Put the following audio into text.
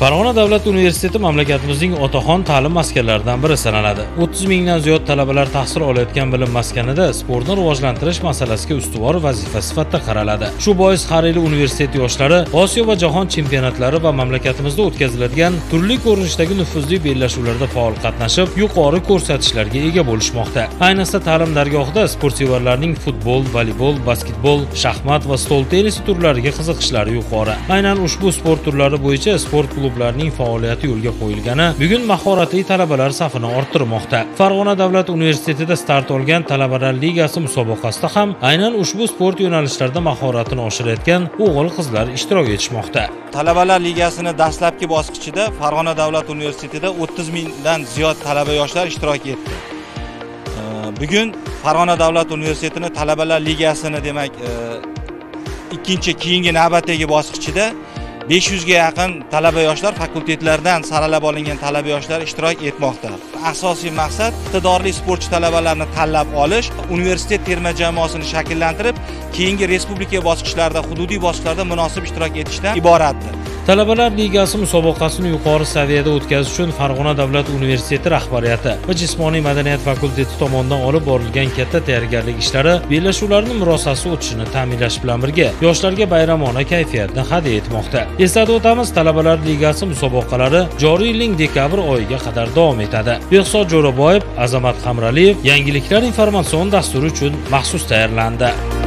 Farg'ona davlat universiteti mamlakatimizning otaxon ta'lim maskanlaridan biri sanaladi. 30 mingdan ziyod talabalar tahsil olayotgan bilim maskanida sportni rivojlantirish masalasiga ustuvor vazifa sifatida qaraladi. Shu bois har yili universitet yoshlari Osiyo va jahon chempionatlari va mamlakatimizda o'tkaziladigan turli ko'rinishdagi nufuzli bellashuvlarda faol qatnashib, yuqori ko'rsatishlarga ega bo'lishmoqda. Ayniqsa ta'lim dargohida sportsevarlarning futbol, voleybol, basketbol, shaxmat va stol tennisi turlariga qiziqishlari yuqori. Aynan ushbu sport turlari bo'yicha sport klublarning faoliyati yo'lga qo'yilgani bugun mahoratli talabalar safini orttirmoqda. Farg'ona davlat universitetida start olgan Talabalar ligasi musobaqasida ham aynan ushbu sport yo'nalishlarida mahoratini oshirayotgan o'g'il-qizlar ishtirok etishmoqda. Talabalar ligasining dastlabki bosqichida Farg'ona davlat universitetida 30 mingdan ziyod talaba yoshlar ishtirok etdi. Bugun Farg'ona davlat universitetining Talabalar ligasini demak keyingi navbatdagi bosqichida 500 ga yaqin talaba yoshlar fakultetlardan saralab olingan talaba yoshlar ishtirok etmoqda. Asosiy maqsad iqtidorli sportchi talabalarni tanlab olish, universitet terma jamoasini shakllantirib, keyingi respublika bosqichlarida, hududiy bosqichlarda munosib ishtirok etishdan iboratdir. Talabalar ligasi musobaqasini yuqori saviyada o'tkazish uchun Farg'ona davlat universiteti rahbariyati va jismoniy madaniyat fakulteti tomonidan olib borilgan katta tayyorgarlik ishlari bellashuvlarning murosasiz o'tishini ta'minlash bilan birga yoshlarga bayramona kayfiyatni hadya etmoqda. Eslatib o'tamiz, Talabalar ligasi musobaqalari joriy yilning dekabr oyiga qadar davom etadi. Behzod Jo'raboyev, Azamat Hamraliyev yangiliklar informatsion dasturi uchun maxsus tayyorlandi.